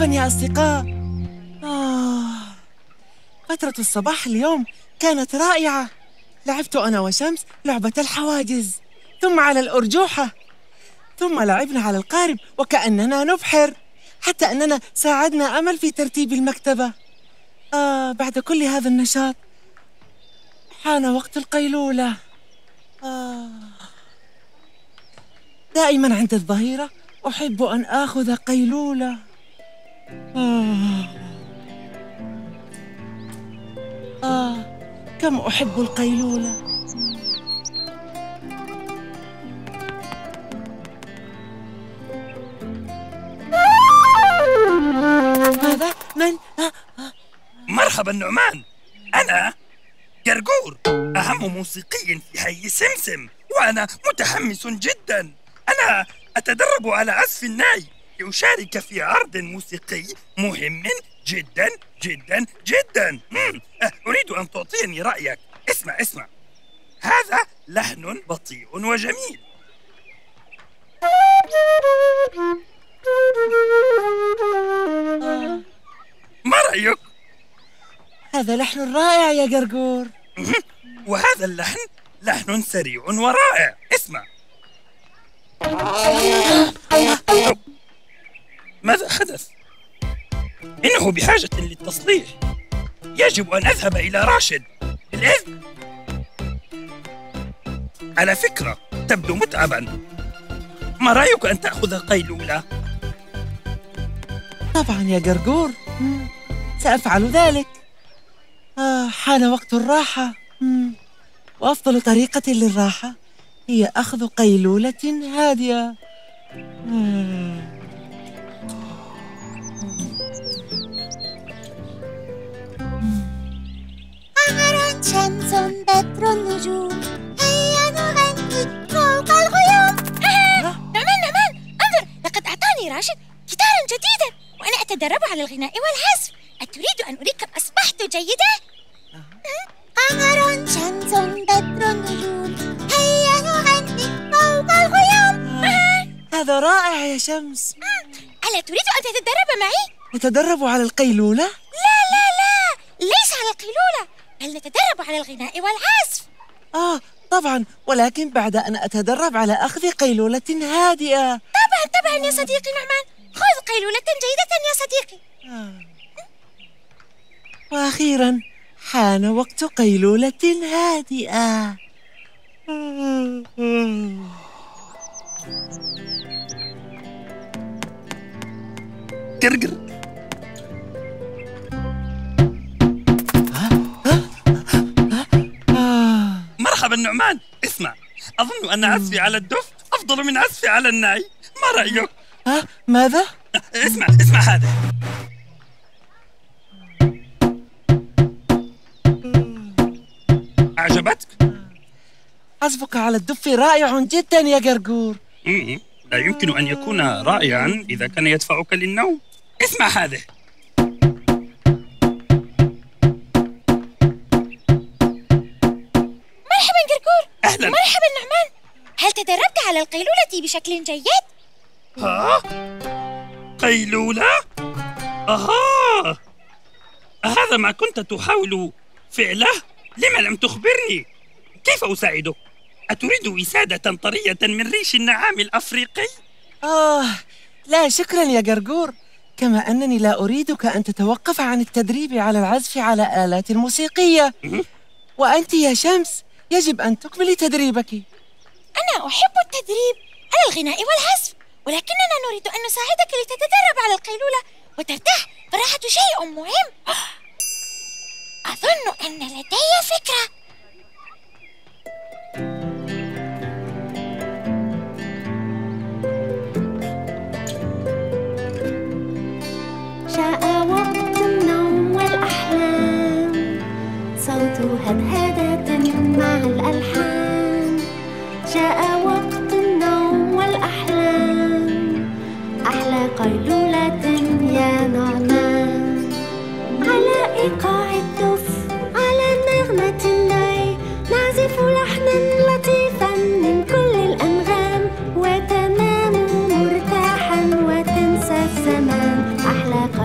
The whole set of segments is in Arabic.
مرحبا يا أصدقاء. فترة الصباح اليوم كانت رائعة. لعبت أنا وشمس لعبة الحواجز، ثم على الأرجوحة، ثم لعبنا على القارب وكأننا نبحر، حتى أننا ساعدنا أمل في ترتيب المكتبة. بعد كل هذا النشاط حان وقت القيلولة. دائما عند الظهيرة أحب أن آخذ قيلولة. كم أحب القيلولة. ماذا؟ من؟ مرحبا نعمان، أنا جرجور، أهم موسيقي في حي سمسم، وأنا متحمس جدا. أنا أتدرب على عزف الناي لأشارك في عرض موسيقي مهم جدا جدا جدا. أريد أن تعطيني رأيك. اسمع، هذا لحن بطيء وجميل. ما رأيك؟ هذا لحن رائع يا جرجور. وهذا اللحن لحن سريع ورائع. اسمع. ماذا حدث؟ إنه بحاجة للتصليح. يجب أن أذهب إلى راشد. بالإذن. على فكرة تبدو متعبا. ما رأيك أن تأخذ قيلولة؟ طبعا يا جرجور، سأفعل ذلك. حان وقت الراحة، وأفضل طريقة للراحة هي أخذ قيلولة هادئة. قمر شمس بدر النجوم، هيا نغني فوق الغيوم. نعمان، انظر، لقد أعطاني راشد جيتارا جديدا وأنا أتدرب على الغناء والعزف. أتريد أن أريك كم أصبحت جيدة؟ قمر شمس بدر النجوم، هيا نغني فوق الغيوم. هذا رائع يا شمس. ألا تريد أن تتدرب معي؟ نتدرب على القيلولة؟ لا، ليس على القيلولة، بل نتدرب على الغناء والعزف. طبعا، ولكن بعد أن أتدرب على أخذ قيلولة هادئة. طبعا يا صديقي نعمان، خذ قيلولة جيدة يا صديقي. وأخيرا حان وقت قيلولة هادئة. جرجر. مرحبا نعمان، اسمع، أظن أن عزفي على الدف أفضل من عزفي على الناي. ما رأيك؟ ماذا؟ اسمع هذا. أعجبتك؟ عزفك على الدف رائع جدا يا جرجور. لا يمكن أن يكون رائعا إذا كان يدفعك للنوم. اسمع هذا. مرحبا جرجور. أهلا. مرحبا نعمان، هل تدربت على القيلولة بشكل جيد؟ قيلولة؟ هذا ما كنت تحاول فعله؟ لما لم تخبرني؟ كيف أساعدك؟ أتريد وسادة طرية من ريش النعام الأفريقي؟ لا شكرا يا جرجور، كما أنني لا أريدك أن تتوقف عن التدريب على العزف على آلات موسيقية. وأنت يا شمس يجب أن تكملي تدريبك. أنا أحب التدريب على الغناء والعزف، ولكننا نريد أن نساعدك لتتدرب على القيلولة وترتاح، فالراحة شيء مهم. أظن أن لدي فكرة. جاء وقت النوم والأحلام، صوت هدهدة مع الألحان. جاء وقت النوم والأحلام، أحلى قيلولة يا نعمان. على إيقاع الدف، على نغمة الناي، نعزف لحنا لطيفا من كل الأنغام، وتنام مرتاحا وتنسى الزمان. أحلى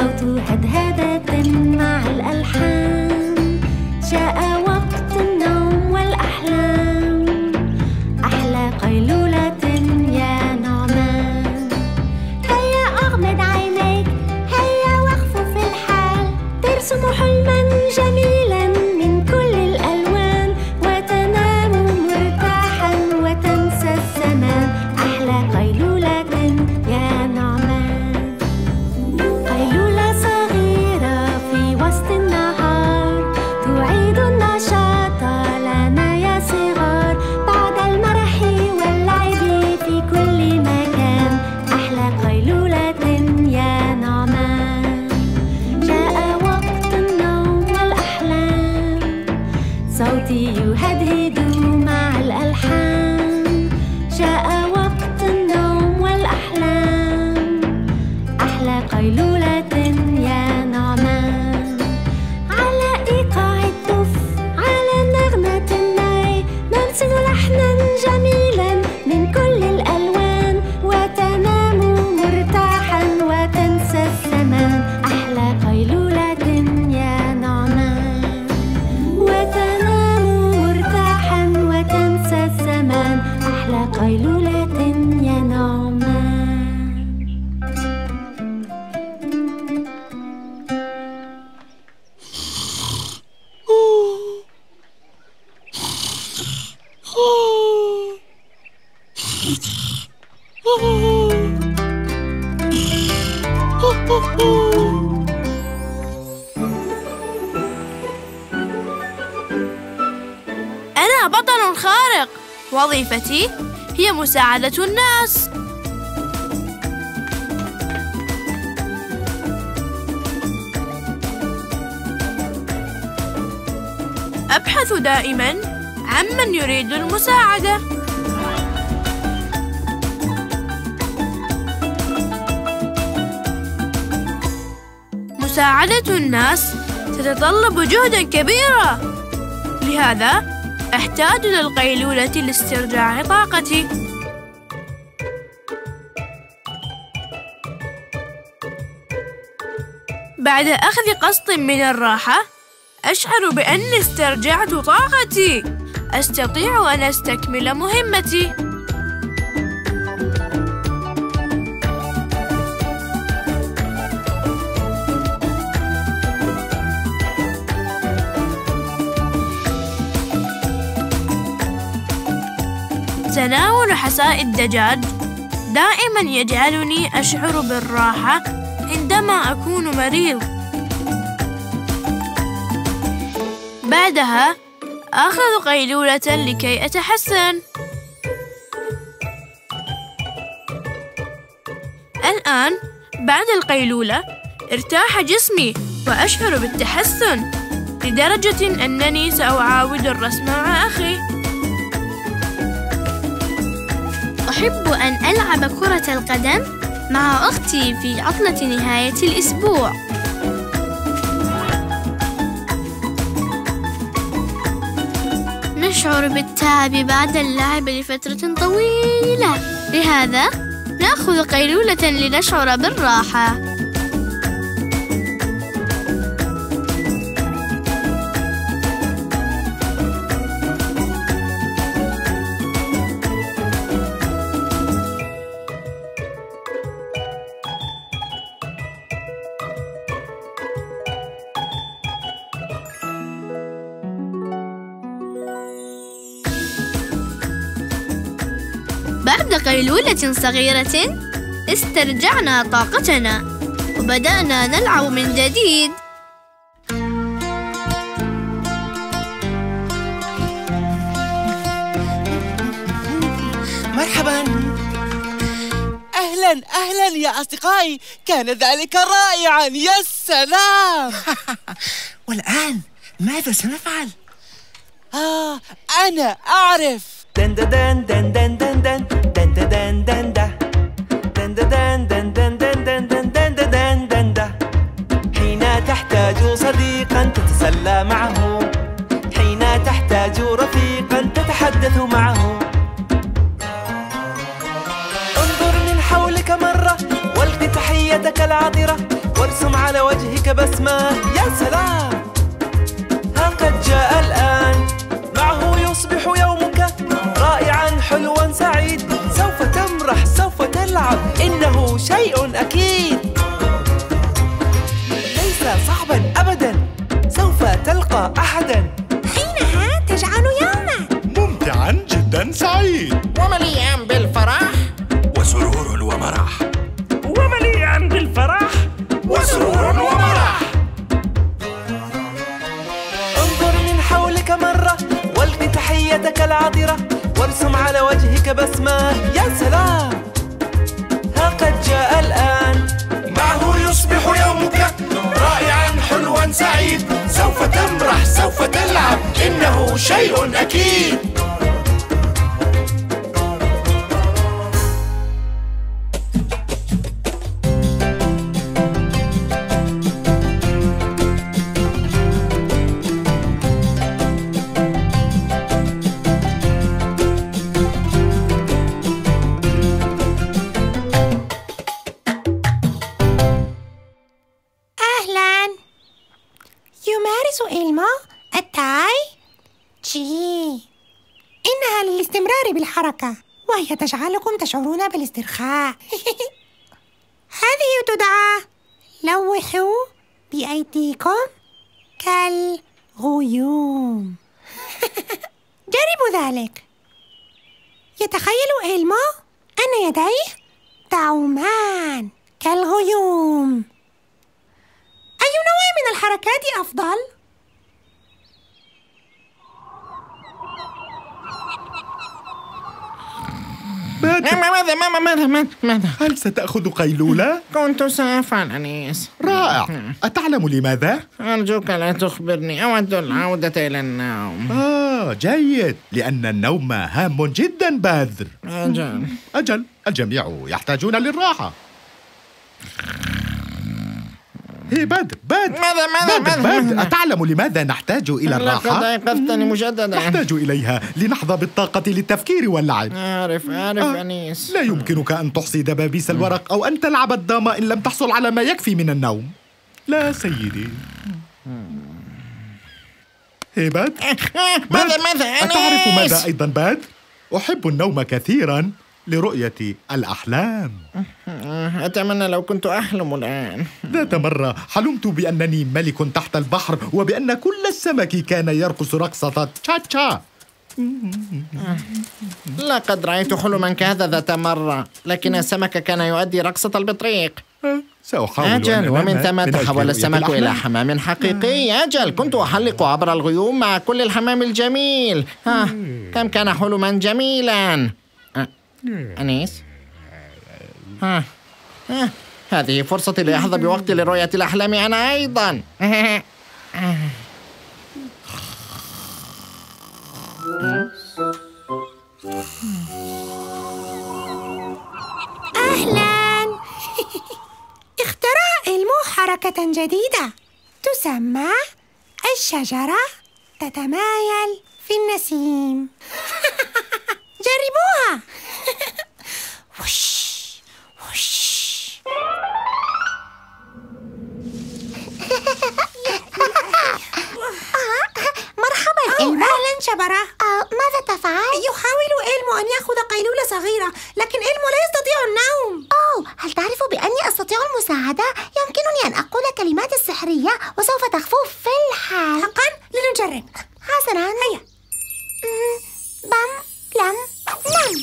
صوت هدهدة مع الألحان. جاء وقت النوم والأحلام، أحلى قيلولة يا نعمان. هيا أغمض عينيك، هيا وقف في الحال، ترسم حلما جميلا من كل الألوان، وتنام مرتاحا وتنسى الزمان. أحلى قيلولة يا نعمان. قيلولة صغيرة في وسط النهار، تعيد النشاط لنا يا صغار، بعد المرح واللعب في كل مكان. أحلى قيلولة يا نعمان. جاء وقت النوم والأحلام، صوتي يهدهد مع الألحان. جاء وقت النوم والأحلام، أحلى قيلولة يا نعمان. على إيقاع الدف، على نغمة الناي، نرسل لحنا جميلا من كل الألوان، وتنام مرتاحا وتنسى الزمان. أحلى قيلولة يا نعمان. وتنام مرتاحا وتنسى الزمان. أحلى قيلولة يا نعمان. أنا بطل خارق، وظيفتي هي مساعدة الناس. أبحث دائماً عمن يريد المساعدة. مساعدة الناس تتطلب جهداً كبيراً، لهذا أحتاج للقيلولة لاسترجاع طاقتي. بعد أخذ قسط من الراحة، أشعر بأني استرجعت طاقتي، أستطيع أن أستكمل مهمتي. تناول حساء الدجاج دائما يجعلني أشعر بالراحة عندما أكون مريض. بعدها آخذ قيلولة لكي أتحسن. الآن بعد القيلولة ارتاح جسمي وأشعر بالتحسن، لدرجة أنني سأعاود الرسم مع أخي. أحب أن ألعب كرة القدم مع أختي في عطلة نهاية الأسبوع. نشعر بالتعب بعد اللعب لفترة طويلة، لهذا نأخذ قيلولة لنشعر بالراحة. بعد قيلولة صغيرة استرجعنا طاقتنا وبدأنا نلعب من جديد. مرحبا، أهلا أهلا يا أصدقائي، كان ذلك رائعا، يا سلام. والآن ماذا سنفعل؟ أنا أعرف. دن دن دن دن دن دن دن دن دن دن دن دن دن دن دن دن دن دن دن. حين تحتاج صديقا تتسلى معه، حين تحتاج رفيقا تتحدث معه. انظر من حولك مرة والق تحية تحيتك العطرة وارسم على وجهك بسمة. يا سلام، ها قد جاء الآن، معه يصبح يومك رائعا حلوا سعيد. سوف تمرح، سوف تلعب، إنه شيء أكيد، ليس صعبا أبدا، سوف تلقى أحدا. حينها تجعل يوما ممتعا جدا سعيد ومليئا بالفرح وسرور ومرح. ومليئا بالفرح وسرور ومرح. انظر من حولك مرة والق تحيتك العطرة وارسم على وجهك بسمة. يا سلام، ها قد جاء الآن، معه يصبح يومك رائعا حلوا سعيد. سوف تمرح، سوف تلعب، إنه شيء أكيد. يمارس إلما التاي جي. إنها للاستمرار بالحركة وهي تجعلكم تشعرون بالاسترخاء. هذه تدعى لوحوا بأيديكم كالغيوم. جربوا ذلك. يتخيل إلما أن يديه تعومان كالغيوم. أي نوع من الحركات أفضل؟ ماذا؟ هل ستأخذ قيلولة؟ كنت سأفعل أنيس. رائع. أتعلم لماذا؟ أرجوك لا تخبرني، أود العودة إلى النوم. جيد، لأن النوم هام جدا باذر. أجل، الجميع يحتاجون للراحة. هي بدر، ماذا؟ أتعلم لماذا نحتاج إلى الراحة؟ لقد أيقظتني مجددا. نحتاج إليها لنحظى بالطاقة للتفكير واللعب. أعرف أنيس. لا يمكنك أن تحصي دبابيس الورق أو أن تلعب الدامة إن لم تحصل على ما يكفي من النوم. لا سيدي. هي بدر، ماذا أنيس؟ أتعرف ماذا أيضا بدر؟ أحب النوم كثيرا لرؤية الأحلام. أتمنى لو كنت أحلم الآن. ذات مرة حلمت بأنني ملك تحت البحر وبأن كل السمك كان يرقص رقصة تشا. لقد رأيت حلما كهذا ذات مرة، لكن السمك كان يؤدي رقصة البطريق. سأحاول. أجل، ومن ثم تحول السمك إلى حمام حقيقي. أجل، كنت أحلق عبر الغيوم مع كل الحمام الجميل. كم كان حلما جميلا. أنيس، هذه فرصتي لأحظى بوقتي لرؤية الأحلام أنا أيضا. أهلاً. اخترع إلمو حركة جديدة تسمى الشجرة تتمايل في النسيم. جربوها. وش وش. مرحبا إلمو. أهلا شبرة. ماذا تفعل؟ يحاول إلمو أن يأخذ قيلولة صغيرة، لكن إلمو لا يستطيع النوم. هل تعرف بأني أستطيع المساعدة؟ يمكنني أن أقول كلمات السحرية وسوف تخفو في الحال. حقا؟ لنجرب. حسنا، هيا. بم لم نم.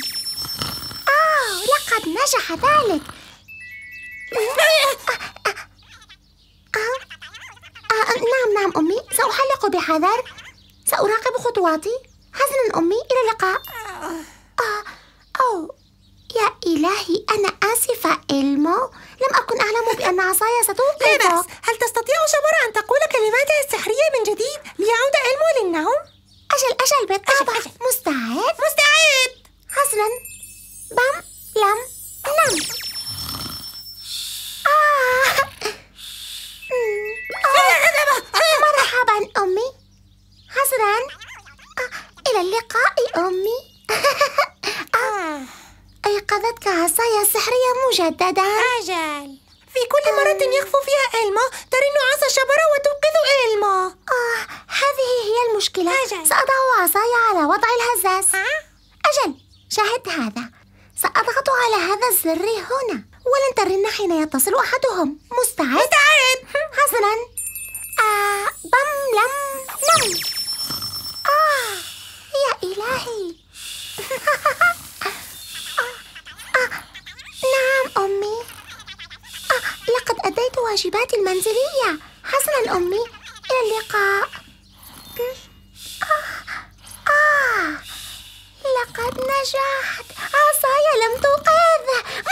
لقد نجح ذلك. نعم أمي، سأحلق بحذر، سأراقب خطواتي. حسنا أمي، إلى اللقاء. يا إلهي، أنا آسفة إلمو، لم أكن أعلم بأن عصاي ستوقف. لا بأس. هل تستطيع شبرة أن تقول كلماتها السحرية من جديد ليعود إلمو للنوم؟ أجل بالطبع. مستعد. حسنا. بم لم نم. مرحبا أمي. حسنا. إلى اللقاء أمي. أيقظتك عصاي السحرية مجددا. أجل. في كل مرة يخفو فيها إلما ترن عصا شبرة وتوقظ إلما. هذه هي المشكلة. سأضع عصاي على وضع الهزاز. أجل، شاهد هذا. سأضغط على هذا الزر هنا ولن ترن حين يتصل أحدهم. مستعد؟ حسناً. بم لم لم. يا إلهي. نعم أمي. لقد أديت واجباتي المنزلية. حسناً أمي، إلى اللقاء. لقد نجحت. عصاي لم توقظ.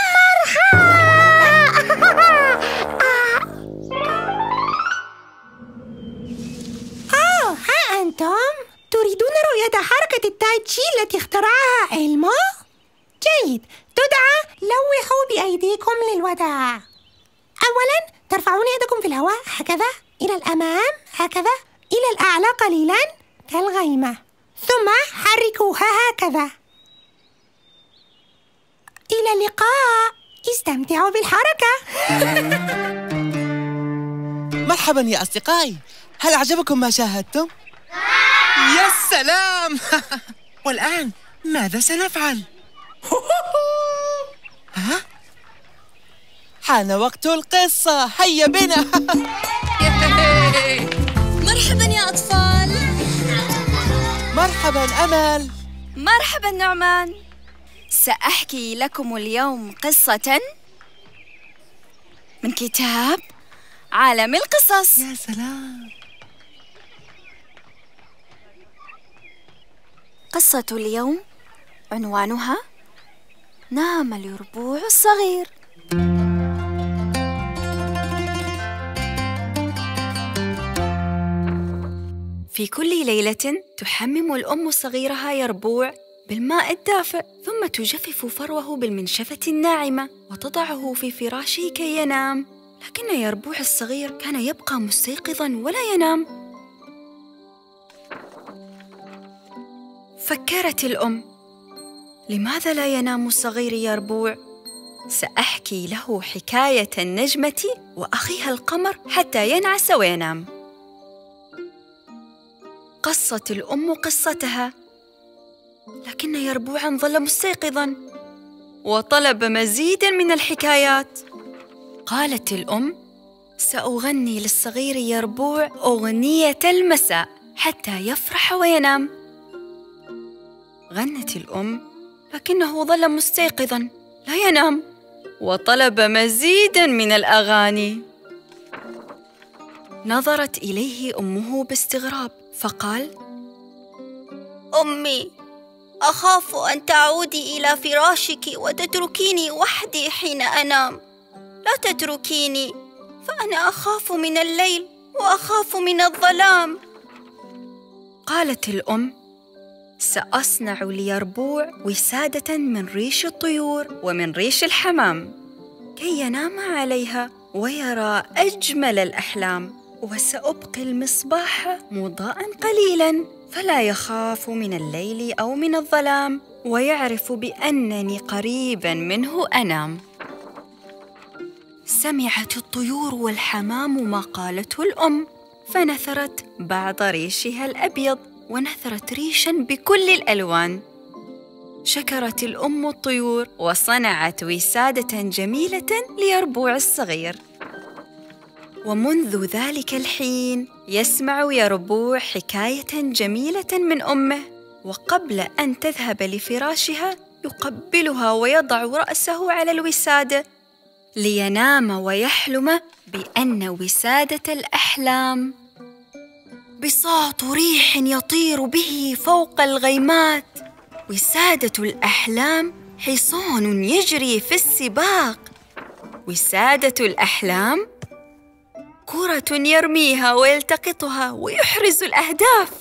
ها أنتم تريدون رؤية حركة التاي تشي التي اخترعها إلما؟ جيد، تدعى لوحوا بأيديكم للوداع. أولاً ترفعون يدكم في الهواء هكذا إلى الأمام، هكذا إلى الأعلى قليلاً كالغيمة، ثم حركوها هكذا. إلى اللقاء. استمتعوا بالحركة. مرحبا يا أصدقائي، هل أعجبكم ما شاهدتم؟ يا سلام. والآن ماذا سنفعل؟ ها؟ حان وقت القصة، هيا بنا. مرحبا يا أطفال. مرحبا أمل. مرحبا نعمان. سأحكي لكم اليوم قصة من كتاب عالم القصص. يا سلام. قصة اليوم عنوانها نام اليربوع الصغير. في كل ليلة تحمم الأم صغيرها يربوع بالماء الدافئ، ثم تجفف فروه بالمنشفة الناعمة وتضعه في فراشه كي ينام. لكن يربوع الصغير كان يبقى مستيقظاً ولا ينام. فكرت الأم: لماذا لا ينام الصغير يربوع؟ سأحكي له حكاية النجمة وأخيها القمر حتى ينعس وينام. قصت الأم قصتها، لكن يربوعاً ظل مستيقظاً وطلب مزيداً من الحكايات. قالت الأم: سأغني للصغير يربوع أغنية المساء حتى يفرح وينام. غنت الأم، لكنه ظل مستيقظاً لا ينام وطلب مزيداً من الأغاني. نظرت إليه أمه باستغراب فقال: أمي، أخاف أن تعودي إلى فراشك وتتركيني وحدي حين أنام. لا تتركيني، فأنا أخاف من الليل وأخاف من الظلام. قالت الأم: سأصنع ليربوع وسادة من ريش الطيور ومن ريش الحمام كي ينام عليها ويرى أجمل الأحلام، وسأبقي المصباح مضاءً قليلاً فلا يخاف من الليل أو من الظلام، ويعرف بأنني قريباً منه أنام. سمعت الطيور والحمام ما قالته الأم، فنثرت بعض ريشها الأبيض ونثرت ريشاً بكل الألوان. شكرت الأم الطيور وصنعت وسادة جميلة ليربوع الصغير. ومنذ ذلك الحين يسمع يربوع حكاية جميلة من أمه، وقبل أن تذهب لفراشها يقبلها ويضع رأسه على الوسادة لينام ويحلم بأن وسادة الأحلام بساط ريح يطير به فوق الغيمات. وسادة الأحلام حصان يجري في السباق. وسادة الأحلام كرة يرميها ويلتقطها ويحرز الأهداف.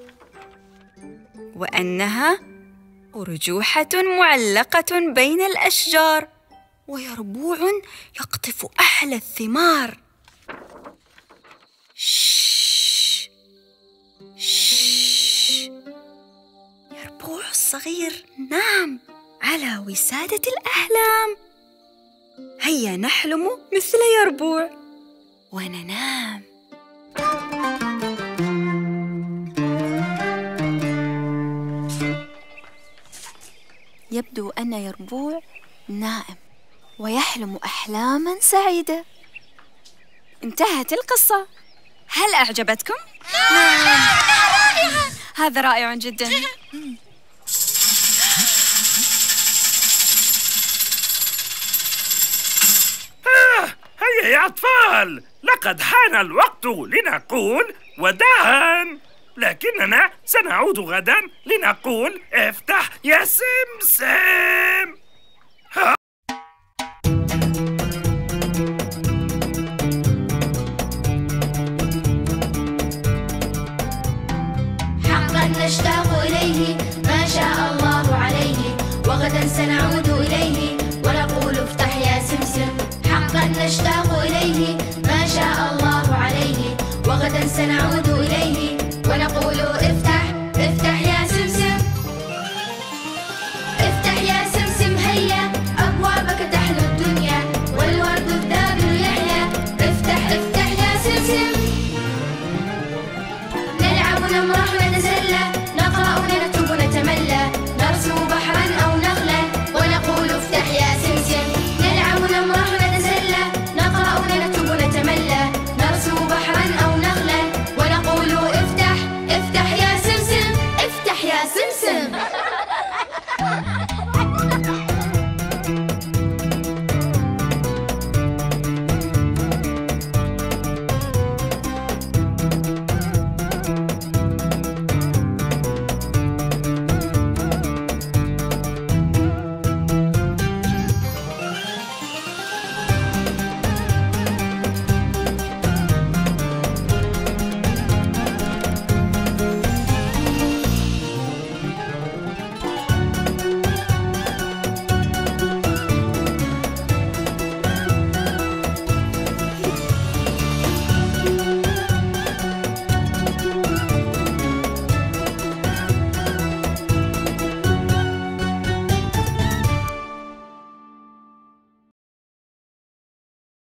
وأنها أرجوحة معلقة بين الأشجار، ويربوع يقطف أحلى الثمار. يربوع الصغير نام على وسادة الأحلام. هيا نحلم مثل يربوع وننام. يبدو أن يربوع نائم ويحلم أحلاما سعيدة. انتهت القصة. هل أعجبتكم؟ هذا رائع جدا. هيا يا أطفال، لقد حان الوقت لنقول وداعاً، لكننا سنعود غداً لنقول افتح يا سمسم. حقا نشتاق إليه ما شاء الله عليه، وغدا سنعود إليه ونقول افتح يا سمسم. حقا نشتاق إليه ما شاء الله عليه، وغدا سنعود إليه ونقول افتح